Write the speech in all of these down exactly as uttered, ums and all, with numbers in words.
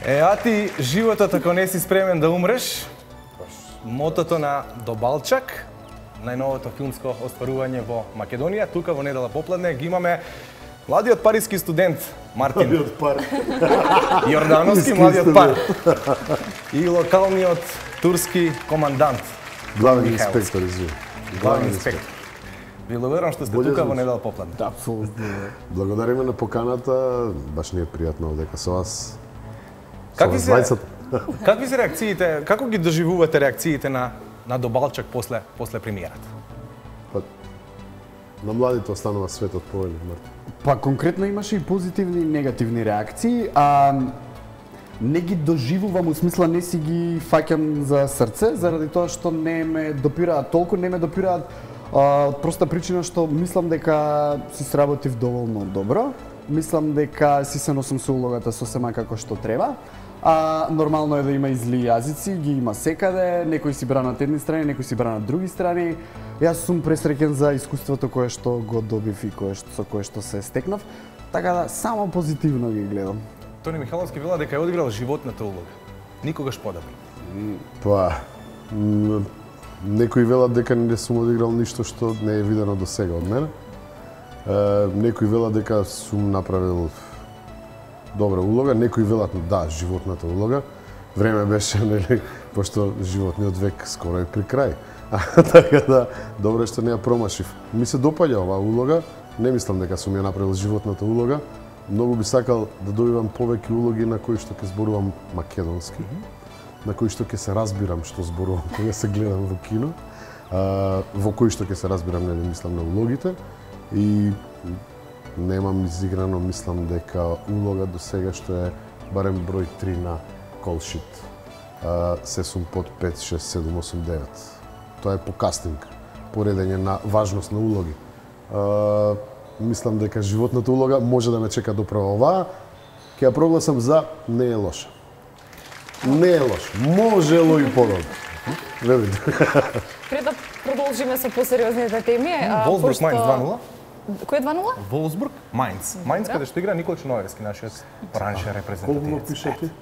Е, а ти животот ако не си спремен да умреш, мотото на Добалчак, најновото филмско остварување во Македонија, тука во недела попладне ги имаме младиот париски студент Мартин Младиот пар. Јордановски, младиот пар и локалниот турски командант Главен инспектор, извини. Главен инспектор. Ви благодарам што сте тука во недела попладне. Да, апсолутно. Благодариме на поканата, баш ни е пријатно дека со вас. Какви со вас се двајцата. Какви се реакциите, како ги доживувате реакциите на на Добалчак после после премиерата? Па, на младите останува светот повелик, Мартин. Па конкретно имаше и позитивни и негативни реакции, а не ги доживувам, у смисла не си ги фаќам за срце, заради тоа што не ме допираат толку, не ме допираат а, од проста причина што мислам дека си сработив доволно добро, мислам дека си се носам со улогата сосема како што треба. А нормално е да има и зли јазици, ги има секаде, некои си бранат едни страни, некои си бранат други страни. Јас сум пресреќен за искуството кое што го добив и кое што, со кое што се стекнав, така да само позитивно ги гледам. Тони Михаловски вела дека е одиграл животната улога. Никогаш подобро. Па, м, некои велат дека не сум одиграл ништо што не е видено до сега од мене. Е, некои велат дека сум направил добра улога, некои велат да, животната улога. Време беше, нели, пошто животниот век скоро е при крај. А, така да, добро е што не ја промашив. Ми се допаѓа оваа улога, не мислам дека сум ја направил животната улога. Многу би сакал да добивам повеќе улоги на кои што ќе зборувам македонски, на кои што ќе се разбирам што зборувам кога се гледам во кино, а, во кои што ќе се разбирам, нели, мислам на улогите и немам изиграно, мислам дека улога до сега што е барем број три на колшит. А, се сум под пет, шест, седум, осум, девет. Тоа е по кастинг, поредење на важност на улоги. А, мислам дека животната улога може да ме чека доправо оваа. Ќе ја прогласам за не е лоша. Не е лоша. Можело и подобро. Верујте. Пред да продолжиме со посериозните теми, а, Волсбург пошто- Майнц два нула. Кој е два нула? Волсбург Майнц. Майнц каде што игра Никола Черновски, нашиот оранжев Колку репрезентативец. пише ти?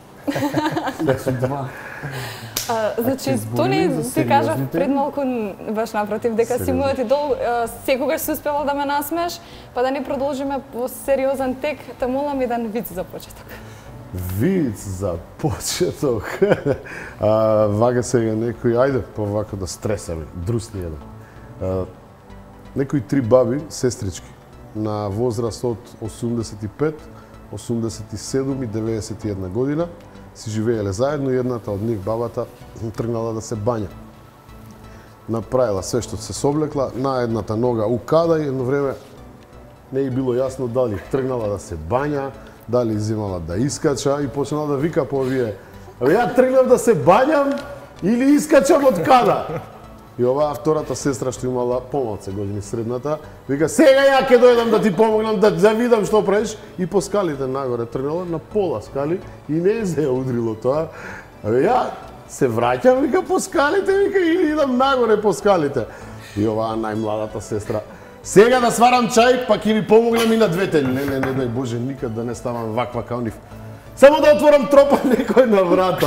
Два. А, значи, ќе збориме Тони за ти кажав сериозните? пред малку баш напротив дека си Сериозни. мојот идол, а, секогаш си успела да ме насмееш, па да не продолжиме во сериозен тек, те молам еден виц за почеток. Виц за почеток. а, вага сега некој, ајде, па вако да стресаме, друсни еден. А, некои три баби, сестрички, на возраст од осумдесет и пет, осумдесет и седум и деветдесет и една година, си живееле заедно и едната од нив, бабата, тргнала да се бања. Направила се што се соблекла, на едната нога укада и едно време не е било јасно дали тргнала да се бања, дали земала да искача и почнала да вика по овие. Абе ја тргнав да се бањам или искачам од када? И оваа втората сестра што имала помалце години средната, вика сега ја ќе дојдам да ти помогнам да да видам што правиш и по скалите нагоре тргнала на пола скали и не се удрило тоа. Абе ја се враќам вика по скалите вика или идам нагоре по скалите. И оваа најмладата сестра сега да сварам чај, па ќе ви помогнам и на двете. Не, не, не, дај Боже, никад да не ставам ваква као нив. Само да отворам тропа некој на врата.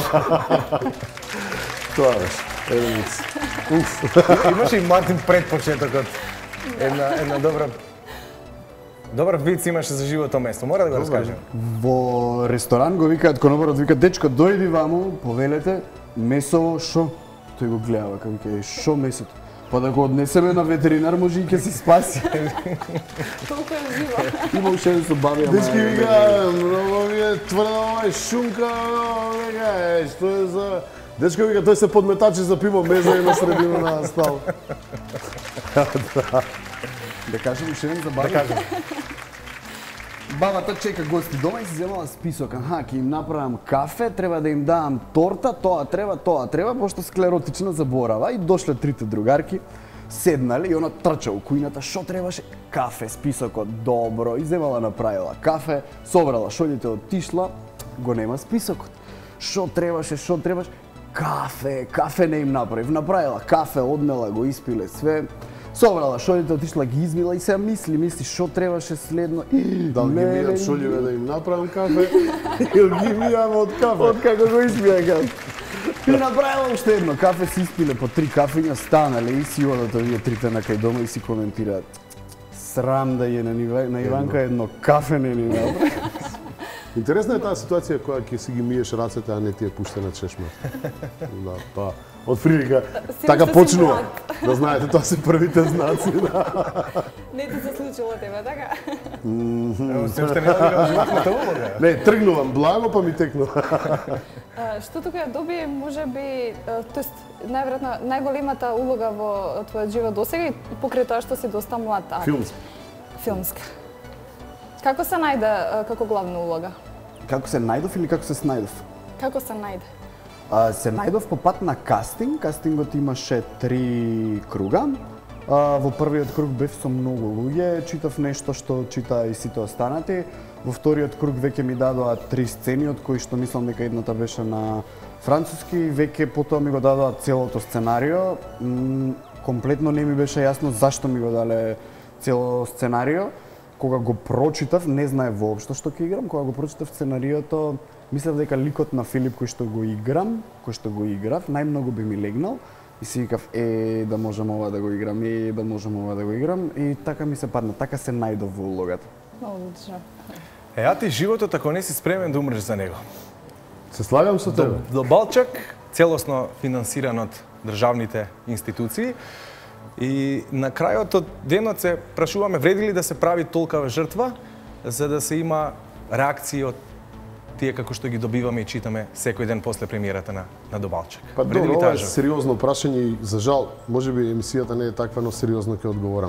Тоа беше. Еден виц. Уф. Имаше и Мартин пред почетокот. Една една добра Добар виц имаше за живото место. Мора да го раскажем. Во ресторан го викаат конобарот, вика дечко дојди ваму, повелете месово шо. Тој го гледа како вика шо месото. Па да го однесеме на ветеринар може и ќе се спаси. Толку е живо. Има уште еден со баби, ама... Дечки вика, многу ми е тврда овај шунка, вика, е, што е за... Дечко вика, тој се подметачи за пиво, меза е на средина на стал. Да кажем уште еден за баби. Да кажем. Бабата чека гости дома и си земала список. Аха, ќе им направам кафе, треба да им дам торта, тоа треба, тоа треба, пошто склеротична заборава. И дошле трите другарки, седнале и она трча у кујната, шо требаше? Кафе, списокот, добро. И земала направила кафе, собрала шоњите, отишла, го нема списокот. Шо требаше, шо требаше? Кафе, кафе не им направив. Направила кафе, однела го, испиле све. Собрала шолите, отишла ги измила и се мисли, мисли што требаше следно. Дали ги Леле, мијам шолјеве да им направам кафе или ги мијам од кафе? Од како го испија кафе. И направила уште едно кафе, си испиле по три кафења, станале и си одат овие трите на кај дома и си коментираат. Срам да е на, Нива, на Иванка едно кафе не ни направи. Интересна е таа ситуација која ќе си ги миеш рацете, а не ти е пуштена чешма. Да, па, од прилика, така почнува. Да знаете, тоа се првите знаци. Да. Не ти се случило тебе, така? Се уште не да животната улога. Не, тргнувам благо, па ми текнува. Што тука ја доби, може би, тоест, најверојатно, најголемата улога во твојот живот досега и покрај тоа што си доста млад актер. Филмска. Филмска. Како се најде како главна улога? Како се најдов или како се снајдов? Како се најде? А, се најдов по пат на кастинг. Кастингот имаше три круга. А, во првиот круг бев со многу луѓе, читав нешто што чита и сите останати. Во вториот круг веќе ми дадоа три сцени, од кои што мислам дека едната беше на француски, веќе потоа ми го дадоа целото сценарио. М, комплетно не ми беше јасно зашто ми го дале цело сценарио. Кога го прочитав, не знае воопшто што ќе играм, кога го прочитав сценариото, мислев дека ликот на Филип кој што го играм, кој што го играв, најмногу би ми легнал и си викав, е, да можам ова да го играм, е, да можам ова да го играм и така ми се падна, така се најдов во улогата. Одлично. Е, а ти животот ако не си спремен да умреш за него. Се слагам со тебе. До Балчак, целосно финансиран од државните институции, и на крајот од денот се прашуваме вреди ли да се прави толкава жртва за да се има реакции од тие како што ги добиваме и читаме секој ден после премиерата на на До Балчак. Па вреди добро, ли ова таа е жртва? сериозно прашање и за жал, можеби емисијата не е таква, но сериозно ќе одговорам.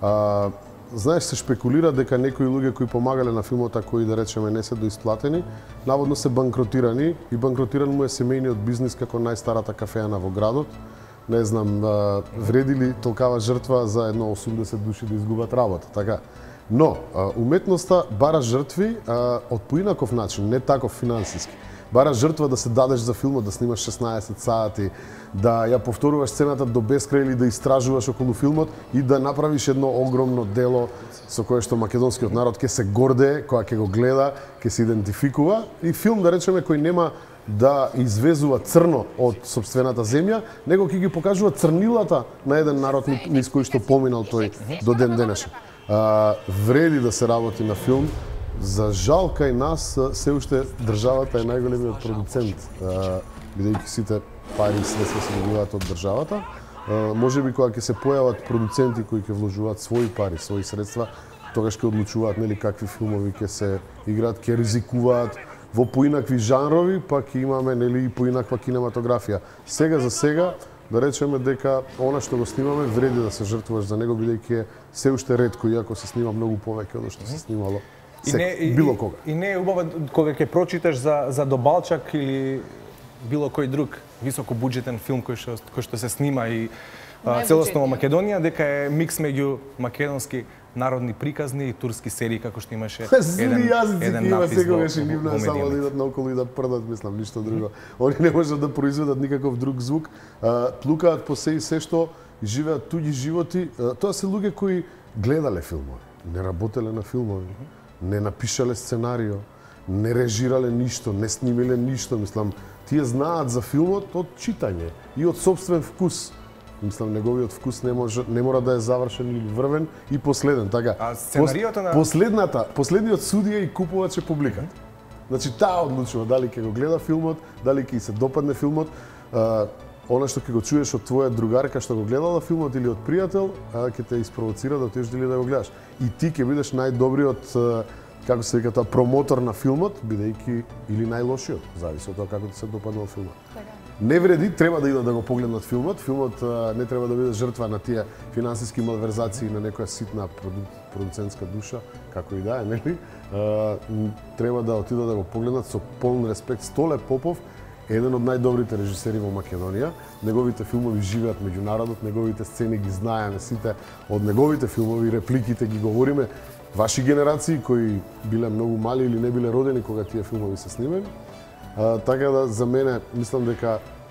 А, знаеш, се шпекулира дека некои луѓе кои помагале на филмот, а кои да речеме не се доисплатени, наводно се банкротирани и банкротиран му е семејниот бизнис како најстарата кафеана во градот. Не знам, а, вреди ли толкава жртва за едно осумдесет души да изгубат работа, така. Но, а, уметноста бара жртви а, од поинаков начин, не таков финансиски. Бара жртва да се дадеш за филмот, да снимаш шеснаесет сати, да ја повторуваш сцената до бескрај или да истражуваш околу филмот и да направиш едно огромно дело со кое што македонскиот народ ќе се гордее, кога ќе го гледа, ќе се идентификува и филм, да речеме, кој нема да извезува црно од сопствената земја, него ќе ги покажува црнилата на еден народ низ кој што поминал тој до ден денешен. А, вреди да се работи на филм. За жал кај нас се уште државата е најголемиот продуцент, бидејќи сите пари и средства се добиваат од државата. Може би кога ќе се појават продуценти кои ќе вложуваат своји пари, своји средства, тогаш ќе одлучуваат нели какви филмови ќе се играат, ќе ризикуваат во поинакви жанрови, па ќе имаме нели и поинаква кинематографија. Сега за сега да речеме дека она што го снимаме вреди да се жртвуваш за него, бидејќи е се уште ретко, иако се снима многу повеќе од што се снимало. И не, и, било кога. И не е убаво кога ќе прочиташ за за До Балчак или било кој друг високобуџетен филм кој што кој што се снима и а, целосно во Македонија, дека е микс меѓу македонски народни приказни и турски серии како што имаше еден еден има напис секогаш во, и нивна во само да медиумите. идат наоколу и да прдат, мислам, ништо друго. Они не можат да произведат никаков друг звук, а, плукаат по се и се што живеат туѓи животи. А, тоа се луѓе кои гледале филмови, не работеле на филмови, не напишале сценарио, не режирале ништо, не снимиле ништо, мислам, тие знаат за филмот од читање и од собствен вкус. Мислам, неговиот вкус не може не мора да е завршен или врвен и последен, така. А сценариото на последната, последниот судија и купувач е публиката. Значи таа одлучува дали ќе го гледа филмот, дали ќе се допадне филмот. А, она што ќе го чуеш од твоја другарка што го гледала филмот или од пријател, а, ќе те испровоцира да отидеш дали да го гледаш. И ти ќе бидеш најдобриот, како се вика тоа, промотор на филмот, бидејќи или најлошиот, зависи од тоа како ти се допаднал филмот. Така. Не вреди, треба да идат да го погледнат филмот. Филмот а, не треба да биде жртва на тие финансиски малверзации на некоја ситна проду... продуцентска душа, како и да е, нели? А, треба да отидат да го погледнат со полн респект. Столе Попов е еден од најдобрите режисери во Македонија. Неговите филмови живеат меѓу народот, неговите сцени ги знаеме сите од неговите филмови, репликите ги говориме. Ваши генерации кои биле многу мали или не биле родени кога тие филмови се снимени. А, така да за мене мислам дека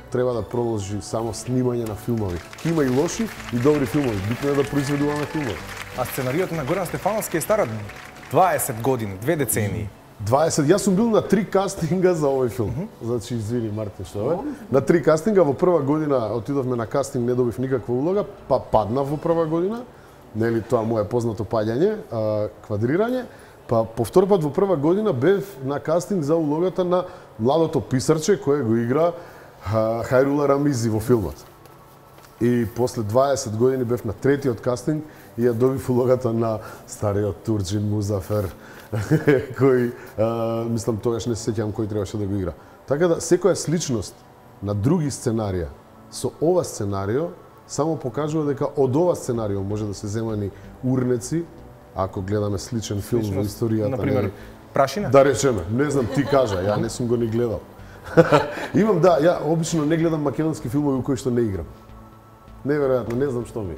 треба да продолжи само снимање на филмови. Има и лоши и добри филмови. Битно е да произведуваме филмови. А сценариото на Горан Стефановски е стар дваесет години, две децении. дваесет. Јас сум бил на три кастинга за овој филм. Mm -hmm. Значи, извини, Мартин, што е? На три кастинга, во прва година отидовме на кастинг, не добив никаква улога, па паднав во прва година. Нели тоа мое познато паѓање, а, квадрирање. Па по втор пат во прва година бев на кастинг за улогата на младото писарче кој го игра а, Хајрула Рамизи во филмот. И после дваесет години бев на третиот кастинг и ја добив улогата на стариот Турџин Музафер, кој, а, мислам, тогаш не се сеќавам кој требаше да го игра. Така да, секоја сличност на други сценарија со ова сценарио само покажува дека од ова сценарио може да се земани урнеци, ако гледаме сличен филм во историјата. Например, Прашина? Да речеме, не знам, ти кажа, ја не сум го ни гледал. Имам, да, ја обично не гледам македонски филмови во кои што не играм. Неверојатно, не знам што ми.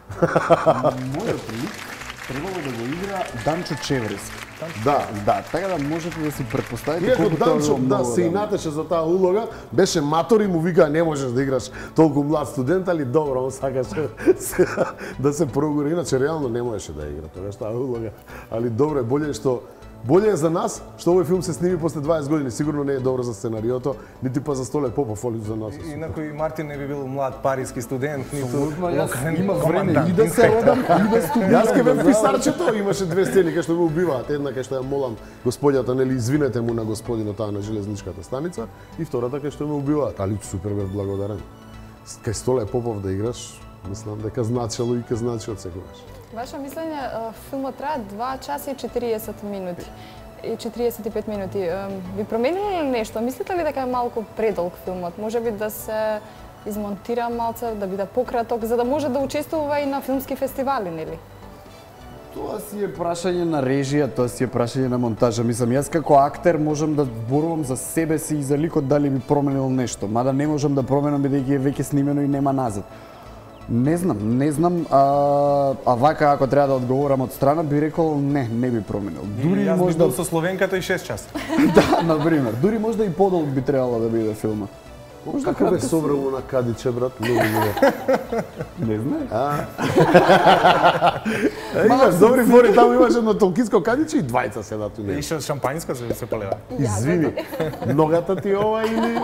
Мојот лик требало да го игра Данчо Чеврески. Да, Да, така да можете да си претпоставите иако колку тоа Данчо, било да, многу. се инатеше за таа улога, беше матор и му вика не можеш да играш толку млад студент, али добро, он сакаше да се прогури, иначе реално не можеше да игра тогаш таа улога. Али добро е, боле е што Боле е за нас што овој филм се сними после дваесет години, сигурно не е добро за сценариото, нити па за Столе Попов, али за нас. Инаку и Мартин не би бил млад париски студент, ниту Јас локален имав време командант. и да се родам, и да студирам. Јас ке бев писарчето, имаше две сцени кај што ме убиваат. Една кај што ја молам господјата, нели, извинете му на господинот таа на железничката станица, и втората кај што ме убиваат. Али супер бев благодарен. Кај Столе Попов да играш, мислам дека значело и ке значи од секогаш. Ваше мислење, филмот трае два часа и четириесет минути. И четириесет и пет минути. Ви променило ли нешто? Мислите ли дека е малку предолг филмот? Може би да се измонтира малце, да биде пократок, за да може да учествува и на филмски фестивали, нели? Тоа си е прашање на режија, тоа си е прашање на монтажа. Мислам, јас како актер можам да зборувам за себе си и за ликот дали би променил нешто, мада не можам да променам бидејќи е веќе снимено и нема назад. Не знам, не знам, а, а вака ако треба да одговорам од страна би рекол не, не би променил. Дури јас би бил со словенката и шест часа. Да, на пример. Дури можда и подолг би требало да биде филмот. Како бе собрало на Кадиче, брат? Многу добро. Не знаеш? А? Имаш добри фори, таму имаш едно толкиско Кадиче и двајца седат у него. И што шампањска се се полева. Извини, ногата ти ова или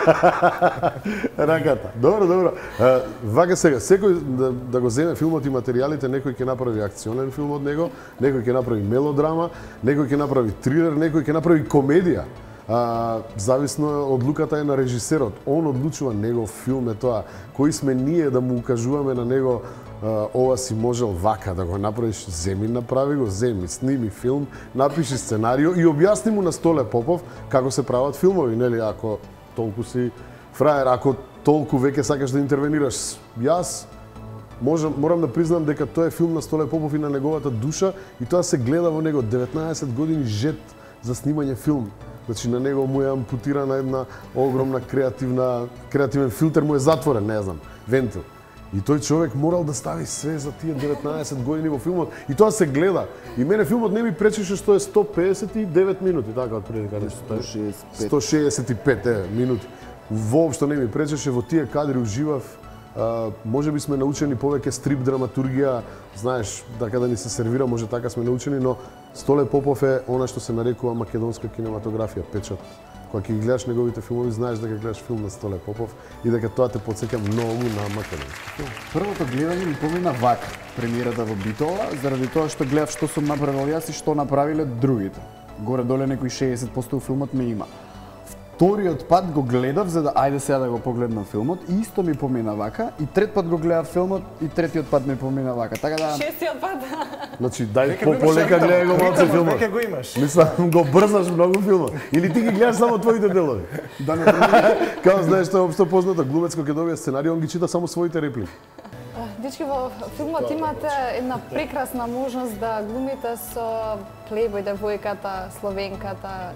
раката? Добро, добро. А, вака сега, секој да, да го земе филмот и материјалите, некој ќе направи акционен филм од него, некој ќе направи мелодрама, некој ќе направи трилер, некој ќе направи комедија. А, зависно одлуката е на режисерот. Он одлучува, негов филм е тоа. Кои сме ние да му укажуваме на него а, ова си можел вака да го направиш, земи направи го, земи, сними филм, напиши сценарио и објасни му на Столе Попов како се прават филмови, нели, ако толку си фраер, ако толку веќе сакаш да интервенираш. Јас можам, морам да признам дека тоа е филм на Столе Попов и на неговата душа и тоа се гледа во него деветнаесет години жет за снимање филм. Значи на него му е ампутирана една огромна креативна креативен филтер, му е затворен, не знам, вентил. И тој човек морал да стави све за тие деветнаесет години во филмот и тоа се гледа. И мене филмот не ми пречеше што е сто педесет и девет минути, така од прилика нешто. сто шеесет и пет е, минути. Воопшто не ми пречеше, во тие кадри уживав. Uh, може би сме научени повеќе стрип драматургија, знаеш, така да ни се сервира, може така сме научени, но Столе Попов е она што се нарекува македонска кинематографија, печат. Кога ќе ги гледаш неговите филмови, знаеш дека гледаш филм на Столе Попов и дека тоа те потсеќа многу на македонски филм. Првото гледање ми помина вака, премиерата во Битола, заради тоа што гледав што сум направил јас и што направиле другите. Горе-доле некои шеесет проценти филмот ме има. Вториот пат го гледав за да ајде сега да го погледнам филмот и исто ми помина вака и трет пат го гледав филмот и третиот пат ми помина вака. Така да Шестиот пат. Значи дај по полека гледај го малце филмот. Веќе го имаш. Мислам го брзаш многу филмот. Или ти ги гледаш само твоите делови. да не промени. Као знаеш што е општо познато, глумец кога ќе добие сценарија, он ги чита само своите реплики. Дечки, во филмот имате една прекрасна можност да глумите со плейбој девојката, словенката,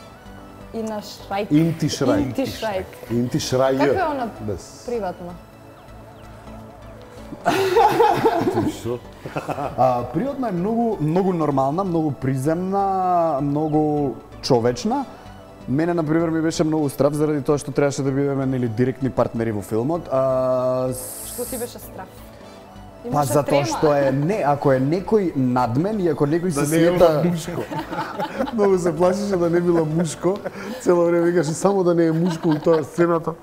Ина Шрајк. Инти Шрајк. Инти Шрајк. Инти Шрајк. Како е она Без. приватно? Што? А, пријатна е многу многу нормална, многу приземна, многу човечна Мене, например, ми беше многу страв заради тоа што требаше да бидеме нели директни партнери во филмот. А, Што ти беше страв? па Имаше затоа трема. што е не, ако е некој над мен и ако некој се Да не е смета мушко. Многу се плашеше да не било мушко. Цело време викаше само да не е мушко у тоа сцената.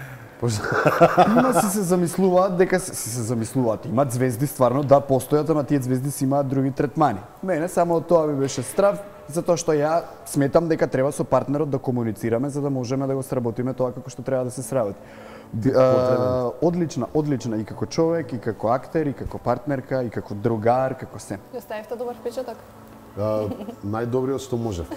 има си се замислуваат дека си се замислуваат. Имаат звезди стварно да постојат, ама тие звезди си имаат други третмани. Мене само тоа ми беше страв, затоа што ја сметам дека треба со партнерот да комуницираме за да можеме да го сработиме тоа како што треба да се сработи. Ди- а, одлична, одлична и како човек, и како актер, и како партнерка, и како другар, како се. Ја оставивте добар впечаток. А, најдобриот што можев.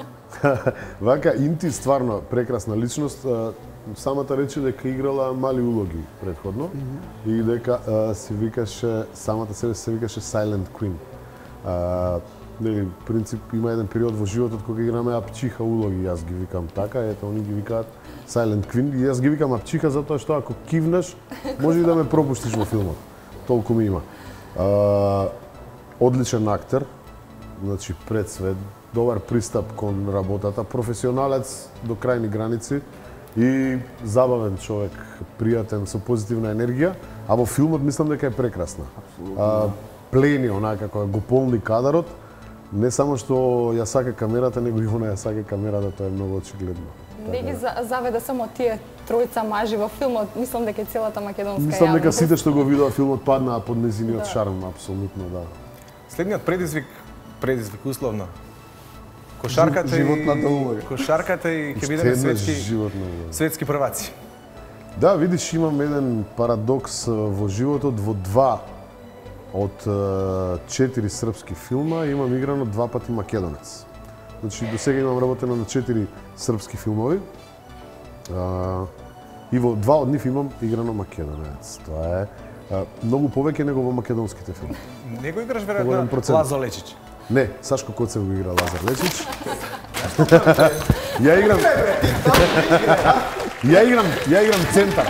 Вака, Инти стварно прекрасна личност. А, самата рече дека играла мали улоги предходно mm -hmm. и дека а, се викаше, самата себе се викаше Silent Queen. А, нели, принцип има еден период во животот кога играме апчиха улоги, јас ги викам така, ето они ги викаат Silent Queen и јас ги викам апчиха затоа што ако кивнеш може и да ме пропуштиш во филмот. Толку ми има. А, одличен актер, значи пред све, добар пристап кон работата, професионалец до крајни граници и забавен човек, пријатен, со позитивна енергија, а во филмот мислам дека е прекрасна. А, плени, онака како го полни кадарот, не само што ја сака камерата, него и она ја сака камерата, тоа е многу очигледно. Не ги за- заведе само тие тројца мажи во филмот, мислам дека и целата македонска Мислам дека јавност. сите што го видоа филмот паднаа под незиниот шарм, апсолутно, да. Следниот предизвик, предизвик условно. Кошарката и Животната улога. кошарката и ќе Уште бидеме една светски животна улога. светски прваци. Да, видиш, имам еден парадокс а, во животот, во два од а, четири српски филма имам играно два пати македонец. Значи, до сега имам работено на четири српски филмови а, и во два од нив имам играно македонец. Тоа е а, многу повеќе него во македонските филми. Не го играш Поголем веројатно процент. Лазо Лечич. Не, Сашко Коцев го игра Лазар Лечич. Ја играм... Ја играм, ја играм центар.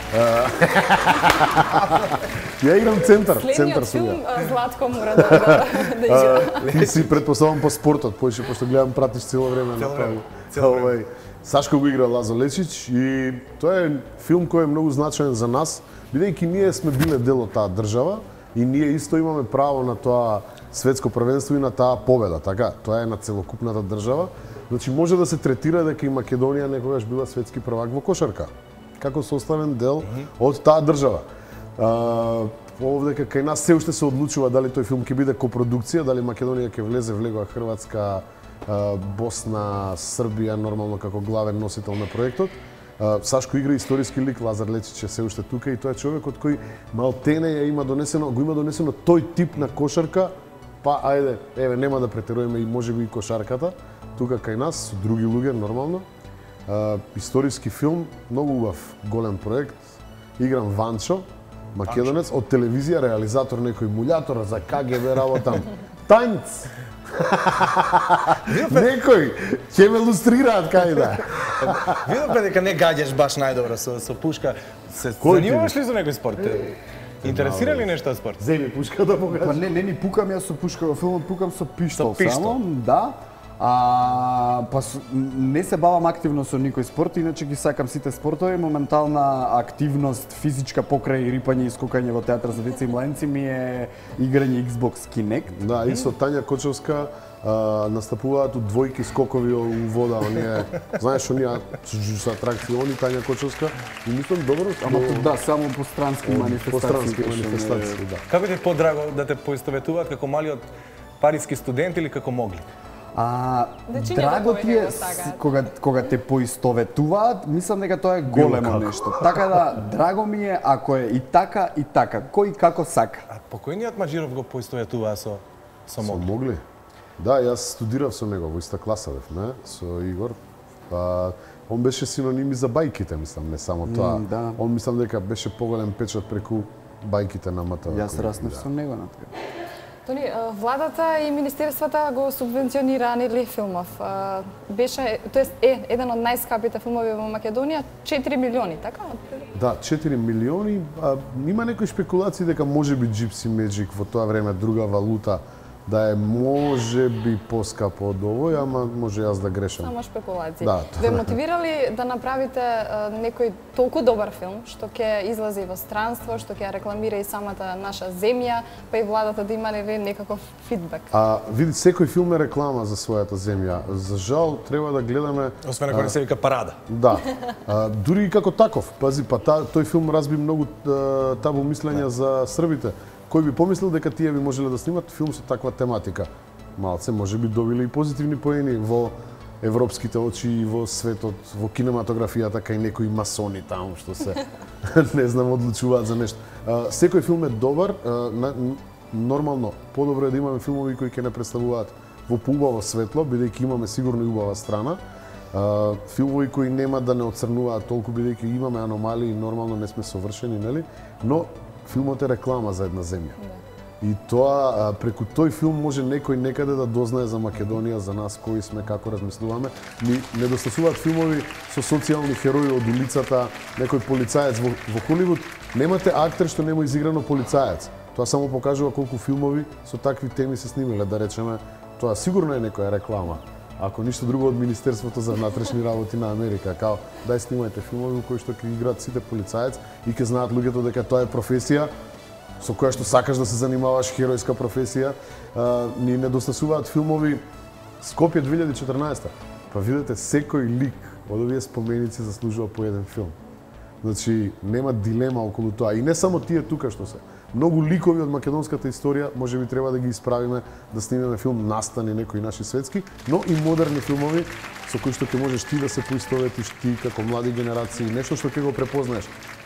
Ја играм центар, центар Следниот сум ја. филм а, Златко мора да, да, да игра. Ти си предпоставам по спортот, поише пошто гледам пратиш цело време на Цело тоа. време, цело време. Овај, Сашко го игра Лазо Лечич и тоа е филм кој е многу значаен за нас, бидејќи ние сме биле дел од таа држава и ние исто имаме право на тоа светско првенство и на таа победа, така? Тоа е на целокупната држава. Значи може да се третира дека и Македонија некогаш била светски првак во кошарка, како составен дел од таа држава. А, овдека кај нас се уште се одлучува дали тој филм ќе биде копродукција, дали Македонија ќе влезе, влегува Хрватска, а, Босна, Србија нормално како главен носител на проектот. А, Сашко игра историски лик, Лазар Лечич е се уште тука и тоа е човекот кој малтене ја има донесено, го има донесено тој тип на кошарка, па ајде, еве нема да претеруваме и можеби и кошарката, тука кај нас со други луѓе нормално. А, историски филм, многу убав, голем проект. Играм Ванчо, македонец, од телевизија, реализатор некој мулјатор за К Г Б работам. Тањц! Некој ќе ме лустрираат кај да. Видовме дека не гаѓаш баш најдобро со со пушка. Се Кој ти занимаваш ли со некој спорт? Интересира ли нешто спорт? Земи пушка да Па покажеш. не, не ни пукам јас со пушка во филмот, пукам со пиштол, Со пиштол. само, да. А, па с- не се бавам активно со никој спорт, иначе ги сакам сите спортови. Моментална активност физичка покрај рипање и скокање во театар за деца и младенци ми е играње Xbox Kinect. Да, и со Тања Кочовска а, настапуваат у двојки скокови у вода, оние, знаеш, оние со атракции, они Тања Кочовска, и мислам добро, Ама но- тут да, само по странски манифестации. пострански кои што не- манифестации, да. Како ти е подраго да те поистоветуваат како малиот париски студент или како могли? А, Дечињата драго ти повеќе е го с- сакаат. кога кога те поистоветуваат, мислам дека тоа е големо како. нешто. Така да, драго ми е ако е и така и така, кој како сака. А покојниот Маџиров го поистоветуваа со со Со могли. могли? Да, јас студирав со него, во иста класа бев, не? Со Игор. Па, он беше синоним и за бајките, мислам, не само тоа. М, да. Он мислам дека беше поголем печат преку бајките на МТВ. Јас кои- раснав да. со него на така. Тони, а, владата и министерствата го субвенционираа нели филмов. А, Беше, тоест е еден од најскапите филмови во Македонија, четири милиони, така? Да, четири милиони. А, има некои шпекулации дека може би Gypsy Magic во тоа време друга валута да е може би поскапо од овој, ама може јас да грешам. Само шпекулации. Да, Ве мотивирали да направите а, некој толку добар филм, што ќе излази во странство, што ќе рекламира и самата наша земја, па и владата да има нели некаков фидбек? А види, секој филм е реклама за својата земја. За жал треба да гледаме. Освен ако не се вика парада. Да. А, дури и како таков. Пази, па та, тој филм разби многу табу мислења за србите. Кој би помислил дека тие би можеле да снимат филм со таква тематика? Малце може би добиле и позитивни поени во европските очи и во светот, во кинематографијата, кај некои масони таму што се не знам одлучуваат за нешто. А, секој филм е добар, а, на, нормално подобро е да имаме филмови кои ќе не представуваат во поубаво светло, бидејќи имаме сигурно и убава страна. А, филмови кои нема да не оцрнуваат толку, бидејќи имаме аномалии, нормално не сме совршени, нели? Но филмот е реклама за една земја. И тоа, преку тој филм може некој некаде да дознае за Македонија, за нас кои сме, како размислуваме. Ни недостасуваат филмови со социјални херои од улицата, некој полицаец во, во Холивуд. Немате актер што нема изиграно полицаец. Тоа само покажува колку филмови со такви теми се снимиле, да речеме. Тоа сигурно е некоја реклама. Ако ништо друго од Министерството за внатрешни работи на Америка, као дај снимајте филмови во кои што ќе играат сите полицаец и ќе знаат луѓето дека тоа е професија со која што сакаш да се занимаваш, херојска професија. А, ни недостасуваат филмови Скопје две илјади и четрнаесета. Па видете, секој лик од овие споменици заслужува по еден филм. Значи, нема дилема околу тоа. И не само тие тука што се. Многу ликови од македонската историја може би треба да ги исправиме, да снимеме филм Настани, некои наши светски, но и модерни филмови со кои што ќе можеш ти да се поистоветиш, ти како млади генерации, нешто што ќе го препознаеш.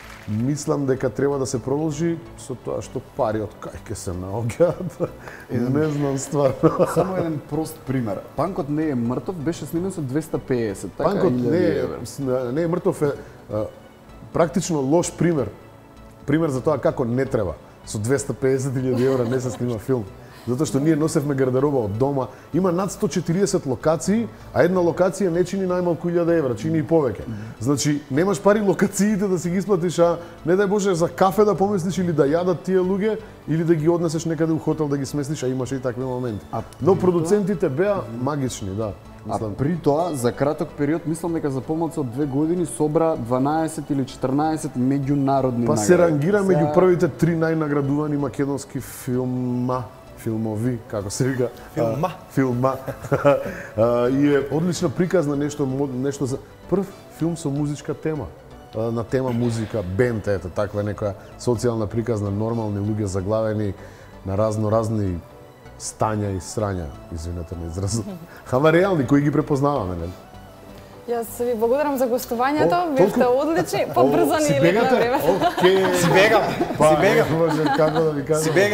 Мислам дека треба да се продолжи со тоа што пари од кај ќе се наоѓаат. Не знам стварно. Само еден прост пример. Панкот не е мртов, беше снимен со двеста пеесет. Така, Панкот не е, не е мртов, е а, практично лош пример. Пример за тоа како не треба. Со двеста пеесет илјади евра не се снима филм. Затоа што ние носевме гардероба од дома. Има над сто четириесет локации, а една локација не чини најмалку илјада евра, чини и повеќе. Значи, немаш пари локациите да си ги исплатиш, а не дај Боже за кафе да помислиш или да јадат тие луѓе, или да ги однесеш некаде у хотел да ги сместиш, а имаше и такви моменти. Но продуцентите беа магични, да. А при тоа, за краток период, мислам дека за помалку од две години собра дванаесет или четрнаесет меѓународни Па награди. се рангира Сега... меѓу првите три најнаградувани македонски филма. Филмови, како се вика. Филма. А, филма. а, и е одлична приказна, нешто, нешто за... Прв филм со музичка тема. А, на тема музика, бенд, ето, таква некоја социјална приказна, нормални луѓе заглавени на разно-разни стања и срања, извинете на изразот. Ама реални, кои ги препознаваме, нели? Јас ви благодарам за гостувањето, О, бевте толку- одлични, побрзо ни Си летна бегате? време. Океј. Си бегам, Па, си бегам. не може како да ви кажам. Си бегам.